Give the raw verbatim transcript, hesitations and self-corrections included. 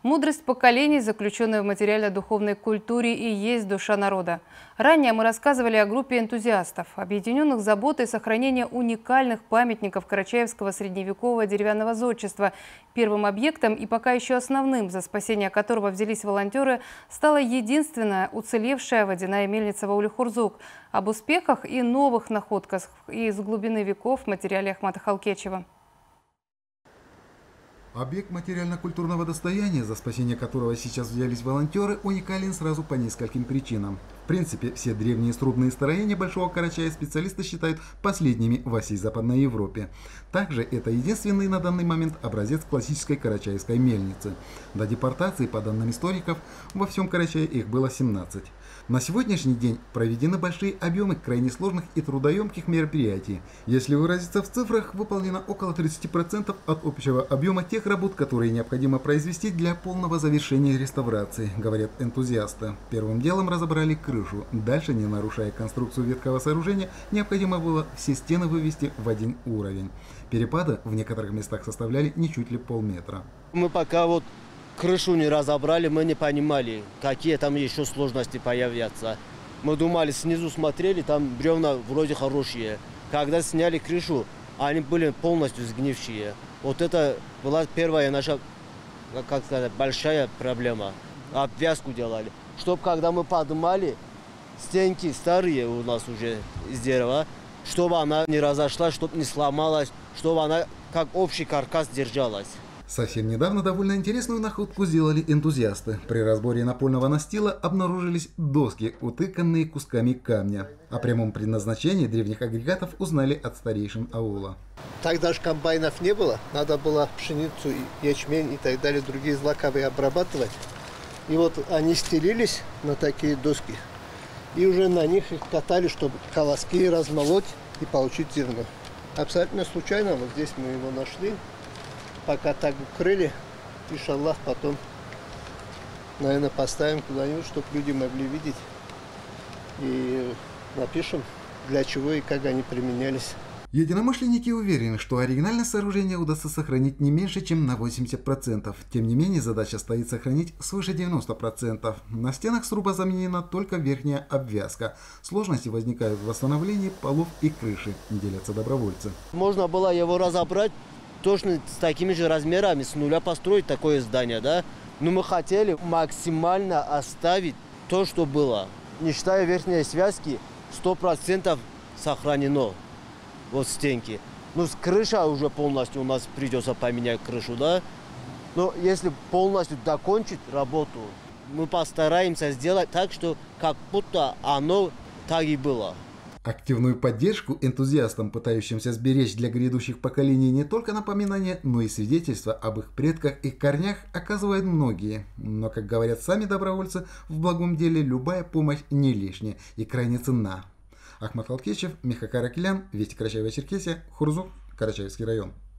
Мудрость поколений, заключенная в материально-духовной культуре, и есть душа народа. Ранее мы рассказывали о группе энтузиастов, объединенных заботой сохранения уникальных памятников карачаевского средневекового деревянного зодчества. Первым объектом и пока еще основным, за спасение которого взялись волонтеры, стала единственная уцелевшая водяная мельница в Ауле-Хурзук. Об успехах и новых находках из глубины веков в материале Ахмата Халкечева. Объект материально-культурного достояния, за спасение которого сейчас взялись волонтеры, уникален сразу по нескольким причинам. В принципе, все древние срубные строения Большого Карачая специалисты считают последними во всей Западной Европе. Также это единственный на данный момент образец классической карачаевской мельницы. До депортации, по данным историков, во всем Карачае их было семнадцать. На сегодняшний день проведены большие объемы крайне сложных и трудоемких мероприятий. Если выразиться в цифрах, выполнено около тридцати процентов от общего объема тех работ, которые необходимо произвести для полного завершения реставрации, говорят энтузиасты. Первым делом разобрали крышу. Дальше, не нарушая конструкцию ветхого сооружения, необходимо было все стены вывести в один уровень. Перепады в некоторых местах составляли не чуть ли полметра. Мы пока вот крышу не разобрали, мы не понимали, какие там еще сложности появятся. Мы думали, снизу смотрели, там бревна вроде хорошие. Когда сняли крышу, они были полностью сгнившие. Вот это была первая наша, как сказать, большая проблема. Обвязку делали. Чтоб когда мы поднимали, стенки старые у нас уже из дерева, чтобы она не разошлась, чтобы не сломалась, чтобы она как общий каркас держалась. Совсем недавно довольно интересную находку сделали энтузиасты. При разборе напольного настила обнаружились доски, утыканные кусками камня. О прямом предназначении древних агрегатов узнали от старейшин аула. Тогда же комбайнов не было, надо было пшеницу, ячмень и так далее, другие злаковые обрабатывать. И вот они стелились на такие доски, и уже на них их катали, чтобы колоски размолоть и получить зерно. Абсолютно случайно вот здесь мы его нашли. Пока так укрыли, иншаллах, потом, наверное, поставим куда-нибудь, чтобы люди могли видеть. И напишем, для чего и как они применялись. Единомышленники уверены, что оригинальное сооружение удастся сохранить не меньше, чем на восемьдесят процентов. Тем не менее, задача стоит сохранить свыше девяноста процентов. На стенах сруба заменена только верхняя обвязка. Сложности возникают в восстановлении полов и крыши, делятся добровольцы. Можно было его разобрать точно с такими же размерами, с нуля построить такое здание, да? Но мы хотели максимально оставить то, что было. Не считая верхней связки, сто процентов сохранено. Вот стенки. Ну, с крыша уже полностью у нас придется поменять крышу, да? Но если полностью докончить работу, мы постараемся сделать так, что как будто оно так и было. Активную поддержку энтузиастам, пытающимся сберечь для грядущих поколений не только напоминания, но и свидетельства об их предках и корнях, оказывают многие. Но, как говорят сами добровольцы, в благом деле любая помощь не лишняя и крайне ценна. Ахмат Халкечев, Михаил Каракелян, Вести Карачаево-Черкесия, Хурзук, Карачаевский район.